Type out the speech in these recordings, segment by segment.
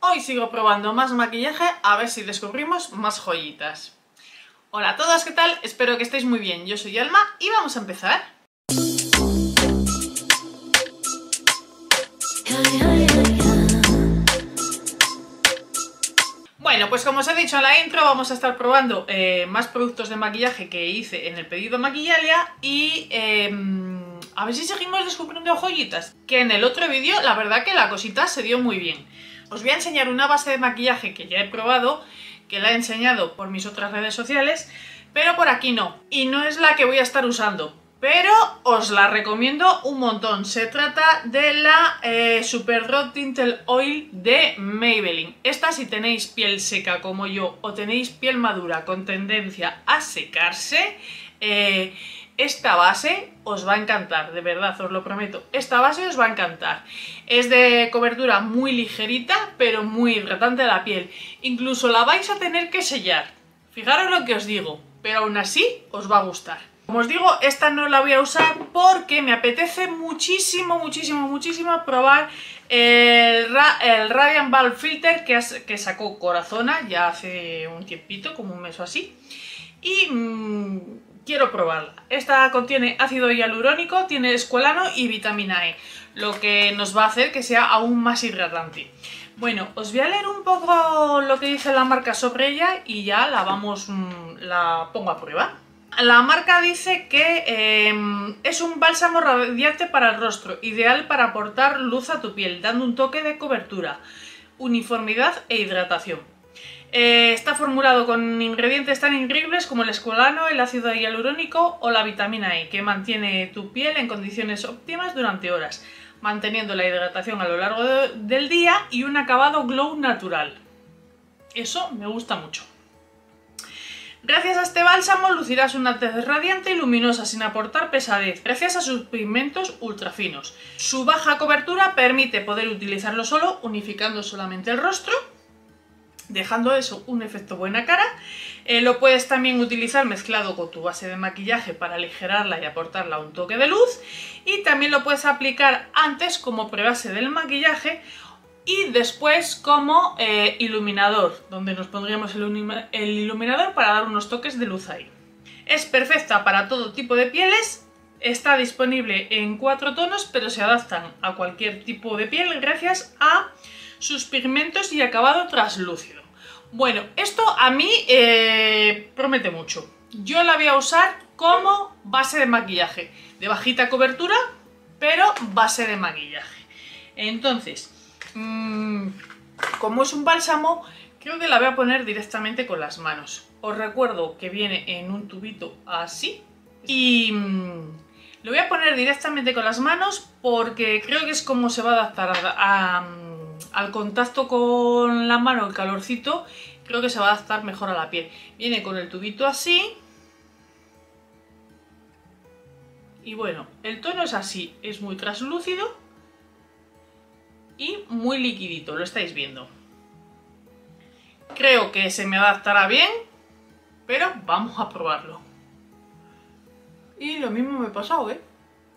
Hoy sigo probando más maquillaje a ver si descubrimos más joyitas. Hola a todos, ¿qué tal? Espero que estéis muy bien. Yo soy Alma y vamos a empezar. Bueno, pues como os he dicho en la intro, vamos a estar probando más productos de maquillaje que hice en el pedido Maquillalia y a ver si seguimos descubriendo joyitas. Que en el otro vídeo la verdad que la cosita se dio muy bien. Os voy a enseñar una base de maquillaje que ya he probado, que la he enseñado por mis otras redes sociales, pero por aquí no. Y no es la que voy a estar usando, pero os la recomiendo un montón. Se trata de la Super Raw Tinted Oil de Maybelline. Esta, si tenéis piel seca como yo o tenéis piel madura con tendencia a secarse, esta base os va a encantar, de verdad, os lo prometo. Esta base os va a encantar. Es de cobertura muy ligerita, pero muy hidratante a la piel. Incluso la vais a tener que sellar. Fijaros lo que os digo, pero aún así os va a gustar. Como os digo, esta no la voy a usar porque me apetece muchísimo probar el Radiant Bulb Filter que sacó Corazona ya hace un tiempito, como un mes o así. Y quiero probarla. Esta contiene ácido hialurónico, tiene escualano y vitamina E, lo que nos va a hacer que sea aún más hidratante. Bueno, os voy a leer un poco lo que dice la marca sobre ella y ya la pongo a prueba. La marca dice que es un bálsamo radiante para el rostro, ideal para aportar luz a tu piel, dando un toque de cobertura, uniformidad e hidratación. Está formulado con ingredientes tan increíbles como el escualano, el ácido hialurónico o la vitamina E, que mantiene tu piel en condiciones óptimas durante horas, manteniendo la hidratación a lo largo del día y un acabado glow natural. Eso me gusta mucho. Gracias a este bálsamo lucirás una tez radiante y luminosa sin aportar pesadez, gracias a sus pigmentos ultra finos. Su baja cobertura permite poder utilizarlo solo, unificando solamente el rostro, dejando eso un efecto buena cara. Lo puedes también utilizar mezclado con tu base de maquillaje para aligerarla y aportarla un toque de luz, y también lo puedes aplicar antes como prebase del maquillaje y después como iluminador, donde nos pondríamos el iluminador para dar unos toques de luz ahí. Es perfecta para todo tipo de pieles, está disponible en 4 tonos, pero se adaptan a cualquier tipo de piel gracias a sus pigmentos y acabado traslúcido. Bueno, esto a mí promete mucho. Yo la voy a usar como base de maquillaje, de bajita cobertura, pero base de maquillaje. Entonces, como es un bálsamo, creo que la voy a poner directamente con las manos. Os recuerdo que viene en un tubito así y lo voy a poner directamente con las manos porque creo que es como se va a adaptar al contacto con la mano, el calorcito, creo que se va a adaptar mejor a la piel. Viene con el tubito así. Y bueno, el tono es así, es muy translúcido y muy liquidito, lo estáis viendo. Creo que se me adaptará bien, pero vamos a probarlo. Y lo mismo me he pasado, ¿eh?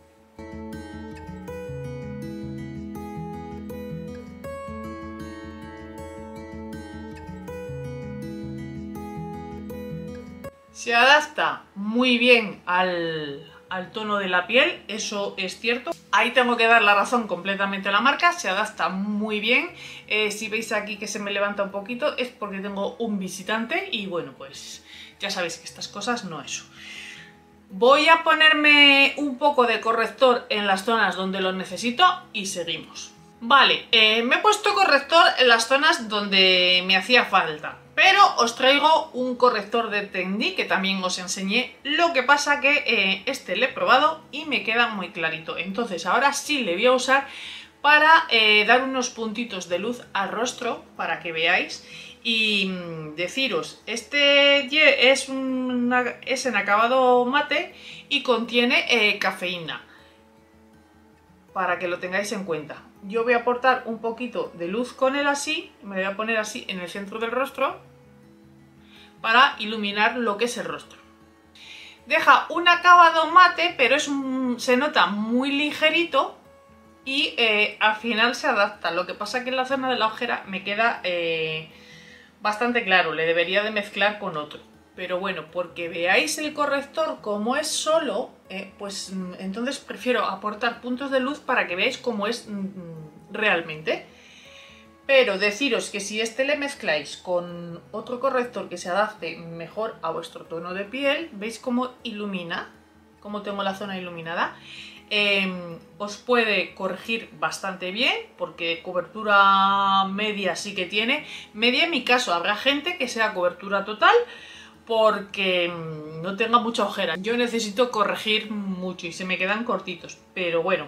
Se adapta muy bien al tono de la piel, eso es cierto. Ahí tengo que dar la razón completamente a la marca, se adapta muy bien. Si veis aquí que se me levanta un poquito es porque tengo un visitante y bueno, pues ya sabéis que estas cosas no eso. Voy a ponerme un poco de corrector en las zonas donde lo necesito y seguimos. Vale, me he puesto corrector en las zonas donde me hacía falta, pero os traigo un corrector de Technique que también os enseñé. Lo que pasa que este lo he probado y me queda muy clarito. Entonces ahora sí le voy a usar para dar unos puntitos de luz al rostro para que veáis. Y deciros, este es en acabado mate y contiene cafeína, para que lo tengáis en cuenta. Yo voy a aportar un poquito de luz con él así, me voy a poner así en el centro del rostro para iluminar lo que es el rostro. Deja un acabado mate, pero se nota muy ligerito y al final se adapta. Lo que pasa que en la zona de la ojera me queda bastante claro, le debería de mezclar con otro. Pero bueno, porque veáis el corrector como es solo, pues entonces prefiero aportar puntos de luz para que veáis cómo es realmente. Pero deciros que si este le mezcláis con otro corrector que se adapte mejor a vuestro tono de piel, veis cómo ilumina, cómo tengo la zona iluminada. Os puede corregir bastante bien, porque cobertura media sí que tiene. Media en mi caso, habrá gente que sea cobertura total porque no tenga mucha ojera. Yo necesito corregir mucho y se me quedan cortitos, pero bueno.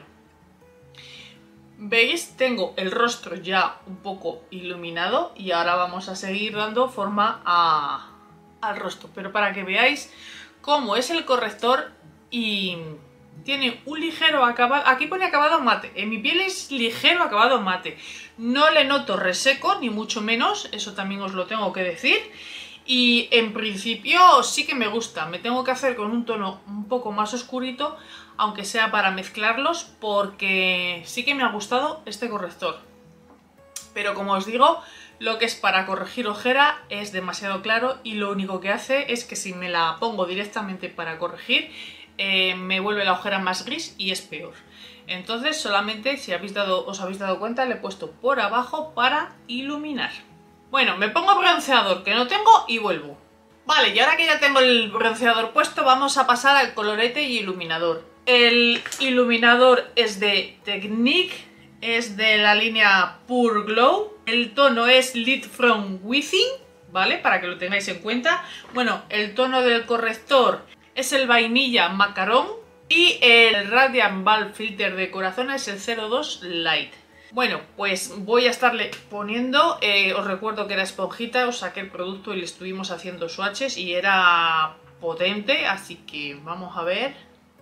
¿Veis? Tengo el rostro ya un poco iluminado y ahora vamos a seguir dando forma al rostro. Pero para que veáis cómo es el corrector y tiene un ligero acabado, aquí pone acabado mate, en mi piel es ligero acabado mate. No le noto reseco, ni mucho menos, eso también os lo tengo que decir. Y en principio sí que me gusta, me tengo que hacer con un tono un poco más oscurito, aunque sea para mezclarlos, porque sí que me ha gustado este corrector. Pero como os digo, lo que es para corregir ojera es demasiado claro y lo único que hace es que si me la pongo directamente para corregir, me vuelve la ojera más gris y es peor. Entonces solamente, si os habéis dado cuenta, le he puesto por abajo para iluminar. Bueno, me pongo bronceador que no tengo y vuelvo. Vale, y ahora que ya tengo el bronceador puesto, vamos a pasar al colorete y iluminador. El iluminador es de Technique, es de la línea Pure Glow. El tono es Lit from Within, ¿vale? Para que lo tengáis en cuenta. Bueno, el tono del corrector es el vainilla macarón y el Radiant Bulb Filter de corazón es el 02 Light. Bueno, pues voy a estarle poniendo, os recuerdo que era esponjita, os saqué el producto y le estuvimos haciendo swatches y era potente, así que vamos a ver.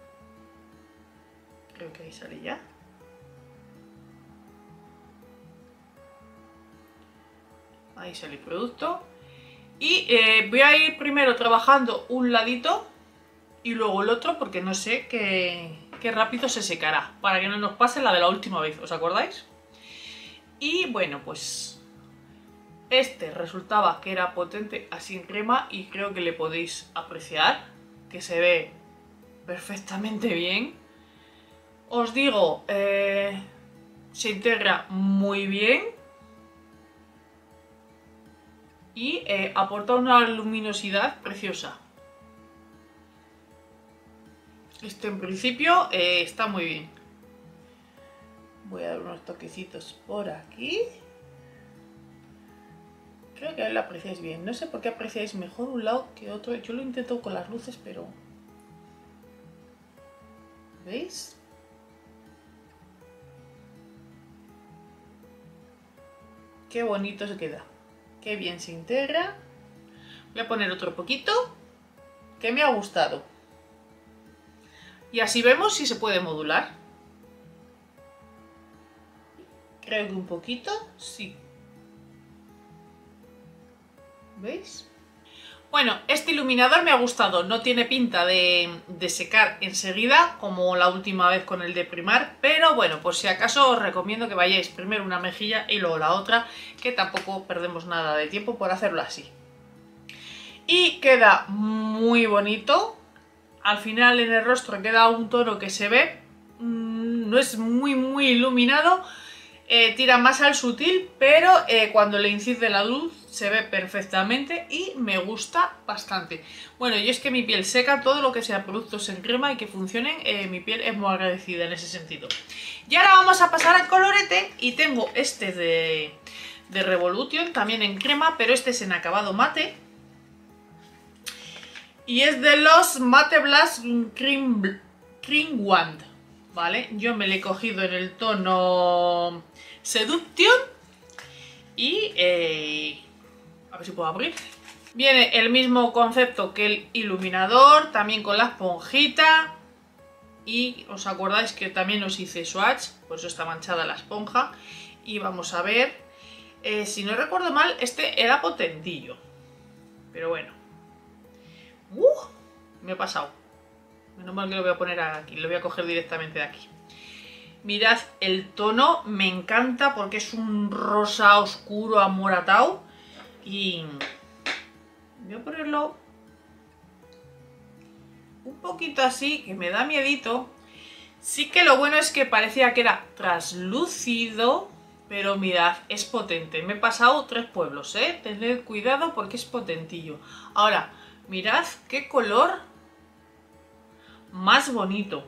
Creo que ahí sale ya. Ahí sale el producto. Y voy a ir primero trabajando un ladito y luego el otro porque no sé qué rápido se secará, para que no nos pase la de la última vez, ¿os acordáis? Y bueno, pues este resultaba que era potente así en crema y creo que le podéis apreciar, que se ve perfectamente bien. Os digo, se integra muy bien y aporta una luminosidad preciosa. Este en principio está muy bien. Voy a dar unos toquecitos por aquí. Creo que lo apreciáis bien. No sé por qué apreciáis mejor un lado que otro. Yo lo intento con las luces, pero... ¿veis? Qué bonito se queda. Qué bien se integra. Voy a poner otro poquito, que me ha gustado. Y así vemos si se puede modular. Creo que un poquito, sí. ¿Veis? Bueno, este iluminador me ha gustado. No tiene pinta de secar enseguida, como la última vez con el de Primar. Pero bueno, por si acaso os recomiendo que vayáis primero una mejilla y luego la otra, que tampoco perdemos nada de tiempo por hacerlo así. Y queda muy bonito. Al final en el rostro queda un tono que se ve, no es muy iluminado, tira más al sutil, pero cuando le incide la luz se ve perfectamente y me gusta bastante. Bueno, yo es que mi piel seca, todo lo que sea productos en crema y que funcionen, mi piel es muy agradecida en ese sentido. Y ahora vamos a pasar al colorete y tengo este de Revolution, también en crema, pero este es en acabado mate. Y es de los Matte Blush Cream Wand, ¿vale? Yo me lo he cogido en el tono Seduction y a ver si puedo abrir. Viene el mismo concepto que el iluminador, también con la esponjita. Y os acordáis que también os hice swatch, por eso está manchada la esponja. Y vamos a ver, si no recuerdo mal, este era potentillo, pero bueno. Me he pasado. Menos mal que lo voy a poner aquí, lo voy a coger directamente de aquí. Mirad el tono, me encanta porque es un rosa oscuro amoratado. Y voy a ponerlo un poquito así, que me da miedito. Sí que lo bueno es que parecía que era traslúcido, pero mirad, es potente. Me he pasado 3 pueblos, ¿eh? Tened cuidado porque es potentillo. Ahora, mirad qué color más bonito.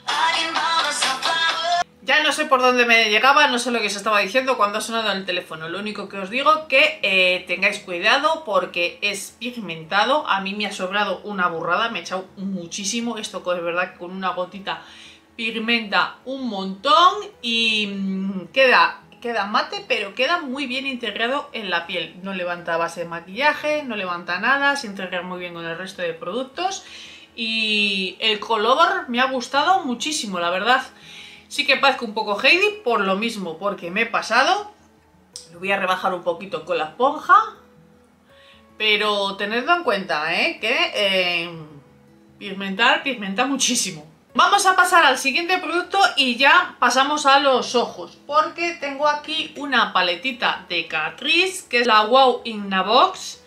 Ya no sé por dónde me llegaba, no sé lo que se estaba diciendo cuando ha sonado el teléfono. Lo único que os digo que tengáis cuidado porque es pigmentado. A mí me ha sobrado una burrada, me he echado muchísimo. Esto es verdad que con una gotita pigmenta un montón y queda mate, pero queda muy bien integrado en la piel. No levanta base de maquillaje, no levanta nada, se integra muy bien con el resto de productos. Y el color me ha gustado muchísimo, la verdad. Sí que parezco un poco Heidi por lo mismo, porque me he pasado. Lo voy a rebajar un poquito con la esponja. Pero tenedlo en cuenta, que pigmenta muchísimo. Vamos a pasar al siguiente producto y ya pasamos a los ojos. Porque tengo aquí una paletita de Catrice, que es la Wow in a Box.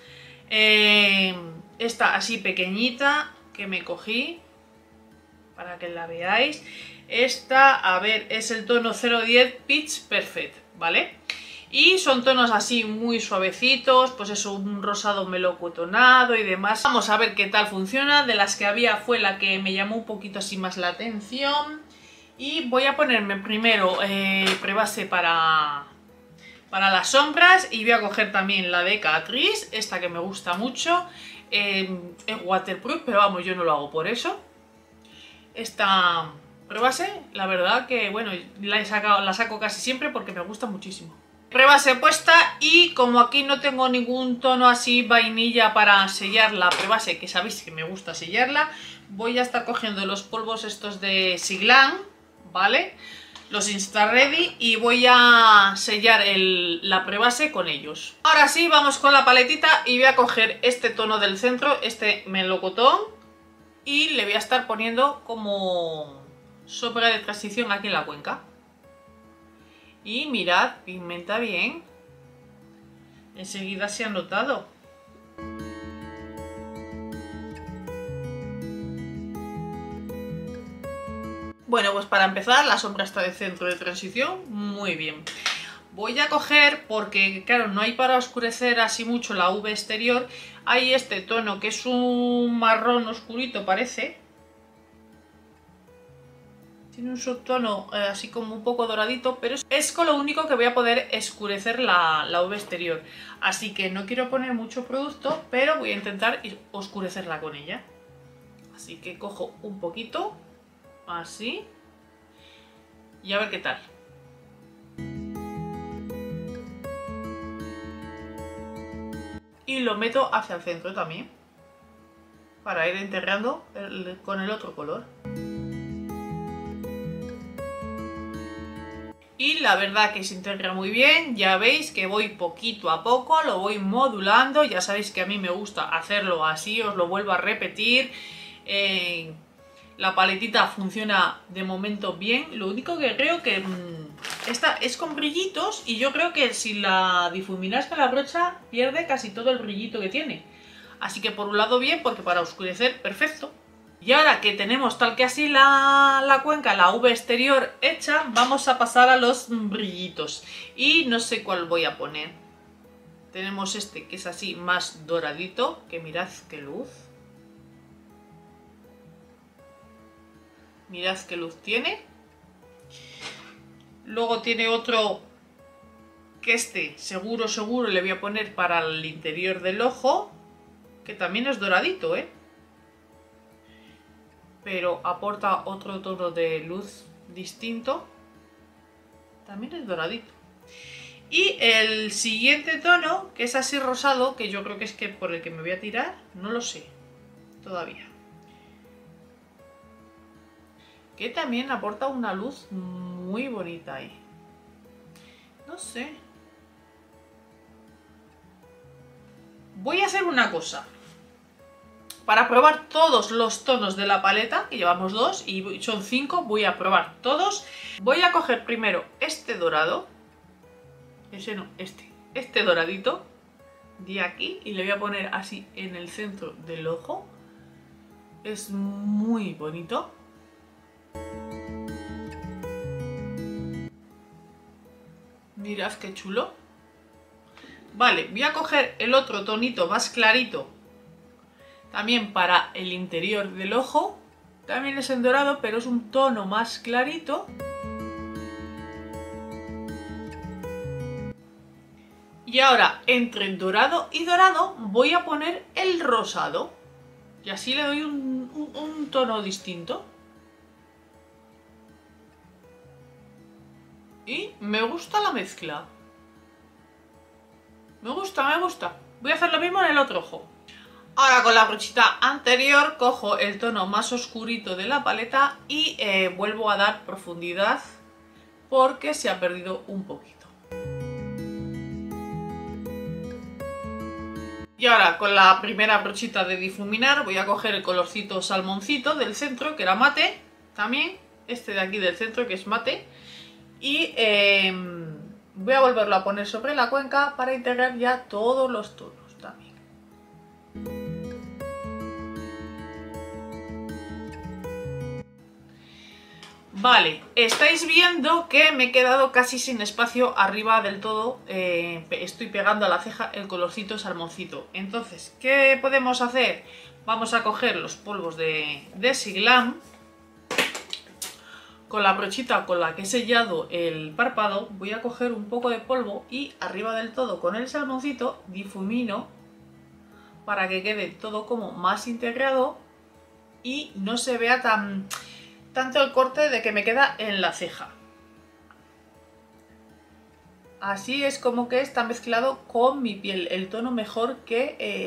Esta así pequeñita que me cogí, para que la veáis. Esta, a ver, es el tono 010 Pitch Perfect, ¿vale? Y son tonos así muy suavecitos, pues eso, un rosado melocotonado y demás. Vamos a ver qué tal funciona. De las que había fue la que me llamó un poquito así más la atención. Y voy a ponerme primero prebase para las sombras. Y voy a coger también la de Catrice, esta que me gusta mucho. Es waterproof, pero vamos, yo no lo hago por eso. Esta prebase, la verdad que, bueno, la saco casi siempre porque me gusta muchísimo. Prebase puesta y como aquí no tengo ningún tono así vainilla para sellar la prebase, que sabéis que me gusta sellarla, voy a estar cogiendo los polvos estos de Siglan, ¿vale? Los Insta Ready y voy a sellar la prebase con ellos. Ahora sí, vamos con la paletita y voy a coger este tono del centro, este melocotón, y le voy a estar poniendo como sombra de transición aquí en la cuenca. Y mirad, pigmenta bien. Enseguida se ha notado. Bueno, pues para empezar, la sombra está de centro de transición, muy bien. Voy a coger, porque claro, no hay para oscurecer así mucho la V exterior, hay este tono que es un marrón oscurito, parece. Tiene un subtono así como un poco doradito, pero es con lo único que voy a poder oscurecer la V exterior. Así que no quiero poner mucho producto, pero voy a intentar oscurecerla con ella. Así que cojo un poquito, así, y a ver qué tal. Y lo meto hacia el centro también, para ir integrando con el otro color. Y la verdad que se integra muy bien, ya veis que voy poquito a poco, lo voy modulando, ya sabéis que a mí me gusta hacerlo así, os lo vuelvo a repetir. La paletita funciona de momento bien, lo único que creo que esta es con brillitos y yo creo que si la difuminas con la brocha pierde casi todo el brillito que tiene. Así que por un lado bien, porque para oscurecer perfecto. Y ahora que tenemos tal que así la cuenca, la V exterior hecha, vamos a pasar a los brillitos. Y no sé cuál voy a poner. Tenemos este que es así más doradito, que mirad qué luz. Mirad qué luz tiene. Luego tiene otro que este seguro le voy a poner para el interior del ojo, que también es doradito, pero aporta otro tono de luz distinto, también es doradito. Y el siguiente tono, que es así rosado, que yo creo que es que por el que me voy a tirar, no lo sé todavía, que también aporta una luz muy bonita ahí, no sé. Voy a hacer una cosa. para probar todos los tonos de la paleta, que llevamos 2 y son 5, voy a probar todos. Voy a coger primero este dorado, ese no, este doradito de aquí, y le voy a poner así en el centro del ojo. Es muy bonito. Mirad qué chulo. Vale, voy a coger el otro tonito más clarito, también para el interior del ojo. También es en dorado, pero es un tono más clarito. Y ahora, entre dorado y dorado, voy a poner el rosado. Y así le doy un tono distinto. Y me gusta la mezcla. Me gusta, me gusta. Voy a hacer lo mismo en el otro ojo. Ahora con la brochita anterior cojo el tono más oscurito de la paleta y vuelvo a dar profundidad porque se ha perdido un poquito. Y ahora con la primera brochita de difuminar voy a coger el colorcito salmoncito del centro, que era mate, también este de aquí del centro que es mate, y voy a volverlo a poner sobre la cuenca para integrar ya todos los tonos también. Vale, estáis viendo que me he quedado casi sin espacio arriba del todo, estoy pegando a la ceja el colorcito salmoncito. Entonces, ¿qué podemos hacer? Vamos a coger los polvos de Siglam. Con la brochita con la que he sellado el párpado voy a coger un poco de polvo y arriba del todo con el salmoncito difumino para que quede todo como más integrado y no se vea tanto el corte de que me queda en la ceja. Así es como que está mezclado con mi piel, el tono mejor que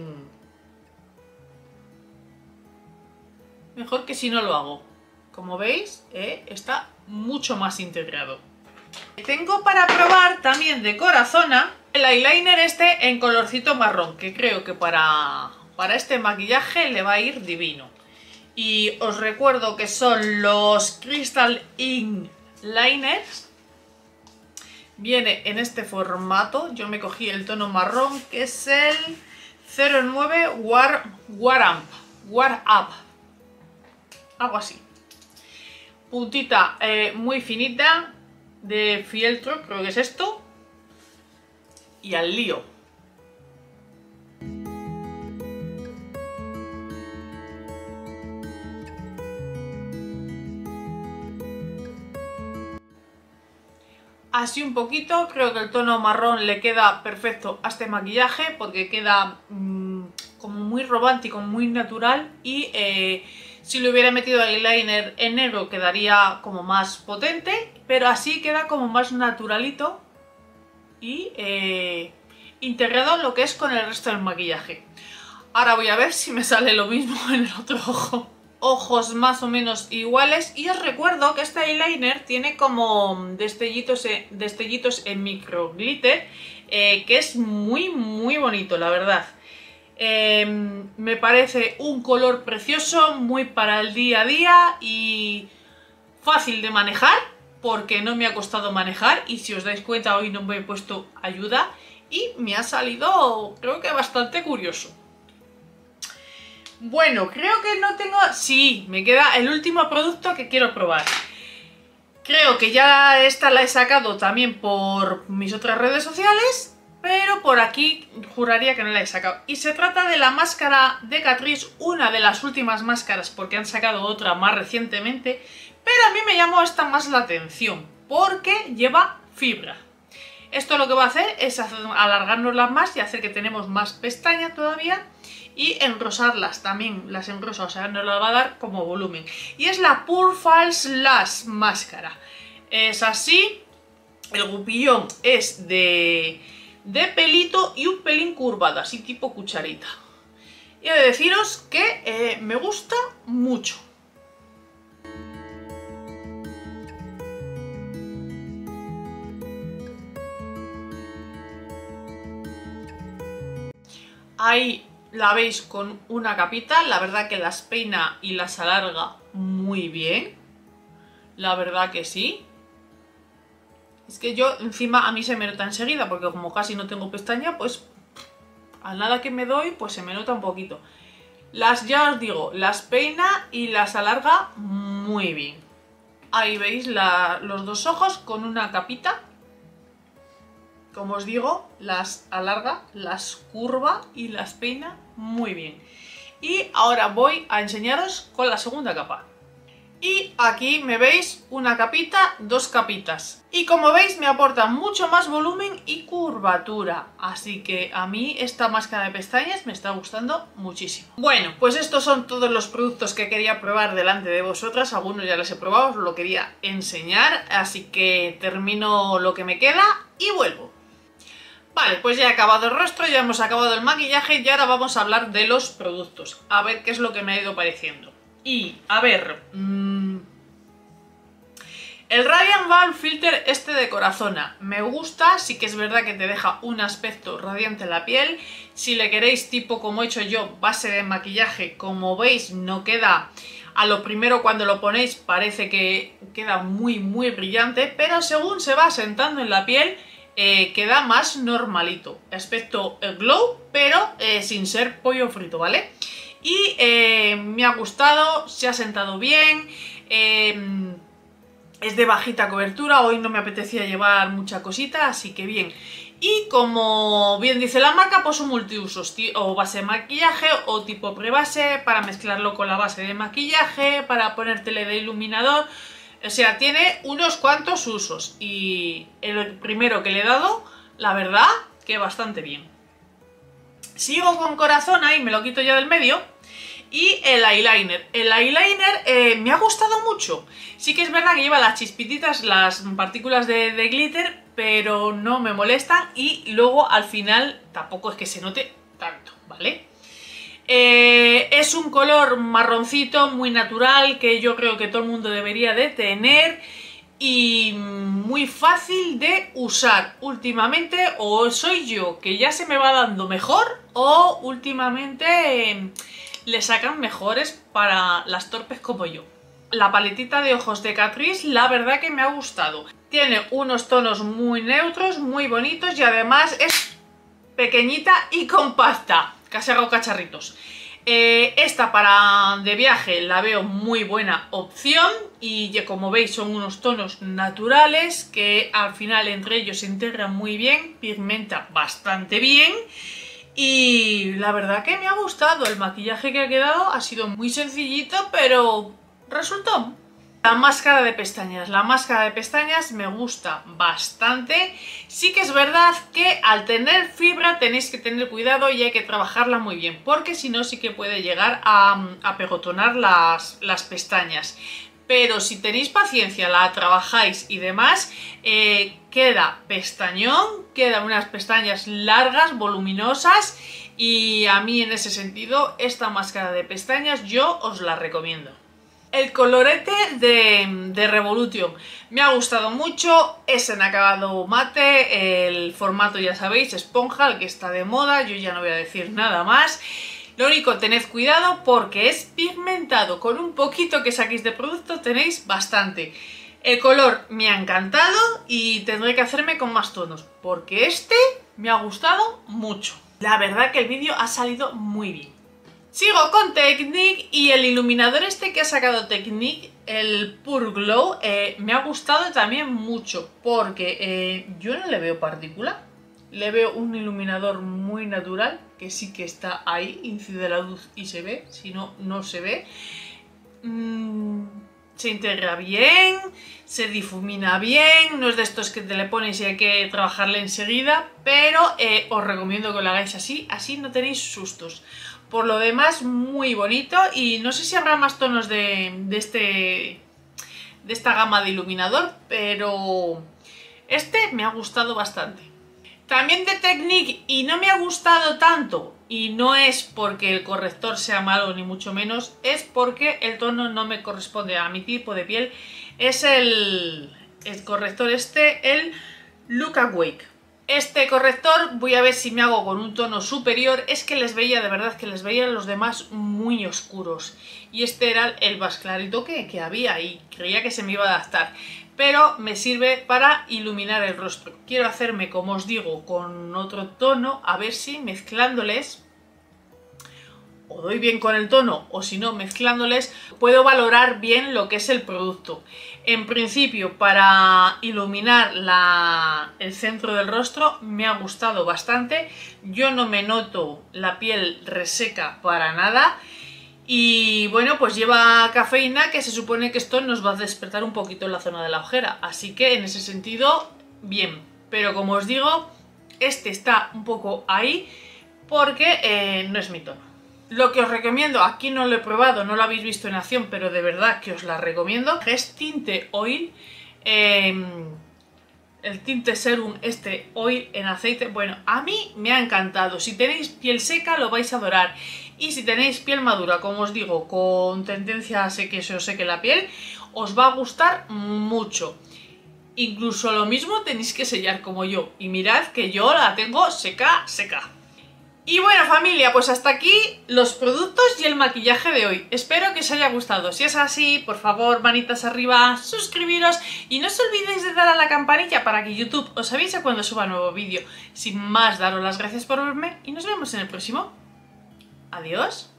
si no lo hago. Como veis, está mucho más integrado. Tengo para probar también de Corazona el eyeliner este en colorcito marrón, que creo que para este maquillaje le va a ir divino. Y os recuerdo que son los Crystal Ink Liners. Viene en este formato. Yo me cogí el tono marrón, que es el 09 War Up. Algo así. Puntita muy finita de fieltro, creo que es esto. Y al lío. Así un poquito, creo que el tono marrón le queda perfecto a este maquillaje porque queda como muy romántico, muy natural y si le hubiera metido eyeliner en negro quedaría como más potente, pero así queda como más naturalito y integrado lo que es con el resto del maquillaje. Ahora voy a ver si me sale lo mismo en el otro ojo. Ojos más o menos iguales y os recuerdo que este eyeliner tiene como destellitos en micro glitter que es muy bonito, la verdad. Me parece un color precioso, muy para el día a día y fácil de manejar porque no me ha costado manejar y si os dais cuenta hoy no me he puesto ayuda y me ha salido creo que bastante curioso. Bueno, creo que no tengo... Sí, me queda el último producto que quiero probar. Creo que ya esta la he sacado también por mis otras redes sociales, pero por aquí juraría que no la he sacado. Y se trata de la máscara de Catrice, una de las últimas máscaras porque han sacado otra más recientemente, pero a mí me llamó esta más la atención porque lleva fibra. Esto lo que va a hacer es alargarnoslas más y hacer que tenemos más pestaña todavía y enrosarlas también, las enrosa, o sea, nos la va a dar como volumen. Y es la Pure False Lash máscara. Es así, el gupillón es de pelito y un pelín curvado, así tipo cucharita. Y he de deciros que me gusta mucho. Ahí la veis con una capita, la verdad que las peina y las alarga muy bien, la verdad que sí. Es que yo encima a mí se me nota enseguida porque como casi no tengo pestaña, pues a nada que me doy pues se me nota un poquito. Ya os digo, las peina y las alarga muy bien. Ahí veis los dos ojos con una capita. Como os digo, las alarga, las curva y las peina muy bien. Y ahora voy a enseñaros con la segunda capa. Y aquí me veis una capita, dos capitas. Y como veis me aporta mucho más volumen y curvatura. Así que a mí esta máscara de pestañas me está gustando muchísimo. Bueno, pues estos son todos los productos que quería probar delante de vosotras. Algunos ya los he probado, os lo quería enseñar. Así que termino lo que me queda y vuelvo. Vale, pues ya he acabado el rostro, ya hemos acabado el maquillaje y ahora vamos a hablar de los productos. A ver qué es lo que me ha ido pareciendo. Y, a ver, el Radiant Balm Filter este de Corazona me gusta, sí que es verdad que te deja un aspecto radiante en la piel. Si le queréis tipo como he hecho yo, base de maquillaje, como veis no queda a lo primero cuando lo ponéis, parece que queda muy brillante, pero según se va asentando en la piel queda más normalito, aspecto glow, pero sin ser pollo frito, ¿vale? Y me ha gustado, se ha sentado bien, es de bajita cobertura, hoy no me apetecía llevar mucha cosita, así que bien. Y como bien dice la marca, pues un multiusos, o base de maquillaje o tipo prebase, para mezclarlo con la base de maquillaje, para ponértele de iluminador. O sea, tiene unos cuantos usos y el primero que le he dado, la verdad que bastante bien. Sigo con Corazona y me lo quito ya del medio. Y el eyeliner. El eyeliner me ha gustado mucho. Sí que es verdad que lleva las chispititas, las partículas de glitter, pero no me molestan y luego al final tampoco es que se note tanto, ¿vale? Es un color marroncito muy natural que yo creo que todo el mundo debería de tener y muy fácil de usar. Últimamente o soy yo que ya se me va dando mejor o últimamente le sacan mejores para las torpes como yo. La paletita de ojos de Catrice la verdad que me ha gustado. Tiene unos tonos muy neutros, muy bonitos y además es pequeñita y compacta. Casi hago cacharritos. Esta para de viaje la veo muy buena opción y ya como veis son unos tonos naturales que al final entre ellos se integran muy bien, pigmenta bastante bien y la verdad que me ha gustado. El maquillaje que ha quedado ha sido muy sencillito pero resultó. La máscara de pestañas me gusta bastante. Sí que es verdad que al tener fibra tenéis que tener cuidado y hay que trabajarla muy bien, porque si no sí que puede llegar a pegotonar las pestañas. Pero si tenéis paciencia, la trabajáis y demás, queda pestañón, quedan unas pestañas largas, voluminosas y a mí en ese sentido esta máscara de pestañas yo os la recomiendo. El colorete de Revolution me ha gustado mucho, es en acabado mate, el formato ya sabéis, esponja, el que está de moda, yo ya no voy a decir nada más. Lo único, tened cuidado porque es pigmentado, con un poquito que saquéis de producto tenéis bastante. El color me ha encantado y tendré que hacerme con más tonos, porque este me ha gustado mucho. La verdad que el vídeo ha salido muy bien. Sigo con Technique y el iluminador este que ha sacado Technique, el Pure Glow, me ha gustado también mucho porque yo no le veo partícula, le veo un iluminador muy natural que sí que está ahí, incide la luz y se ve, si no, no se ve. Se integra bien, se difumina bien, no es de estos que te le pones y hay que trabajarle enseguida, pero os recomiendo que lo hagáis así, así no tenéis sustos. Por lo demás, muy bonito y no sé si habrá más tonos de esta gama de iluminador, pero este me ha gustado bastante. También de Technique y no me ha gustado tanto, y no es porque el corrector sea malo ni mucho menos, es porque el tono no me corresponde a mi tipo de piel, es el corrector este, el Look Awake. Este corrector voy a ver si me hago con un tono superior. Es que les veía, de verdad, que les veía los demás muy oscuros. Y este era el más clarito que había y creía que se me iba a adaptar. Pero me sirve para iluminar el rostro. Quiero hacerme, como os digo, con otro tono, a ver si mezclándoles, o doy bien con el tono, o si no, mezclándoles, puedo valorar bien lo que es el producto. En principio, para iluminar el centro del rostro me ha gustado bastante. Yo no me noto la piel reseca para nada. Y bueno, pues lleva cafeína, que se supone que esto nos va a despertar un poquito en la zona de la ojera. Así que en ese sentido, bien. Pero como os digo, este está un poco ahí porque no es mi tono. Lo que os recomiendo, aquí no lo he probado, no lo habéis visto en acción, pero de verdad que os la recomiendo, es Tinte Oil. El tinte serum, este oil en aceite, bueno, a mí me ha encantado. Si tenéis piel seca lo vais a adorar. Y si tenéis piel madura, como os digo, con tendencia a que se os seque la piel, os va a gustar mucho. Incluso lo mismo tenéis que sellar como yo. Y mirad que yo la tengo seca, seca. Y bueno, familia, pues hasta aquí los productos y el maquillaje de hoy. Espero que os haya gustado. Si es así, por favor, manitas arriba, suscribiros y no os olvidéis de dar a la campanilla para que YouTube os avise cuando suba nuevo vídeo. Sin más, daros las gracias por verme y nos vemos en el próximo. Adiós.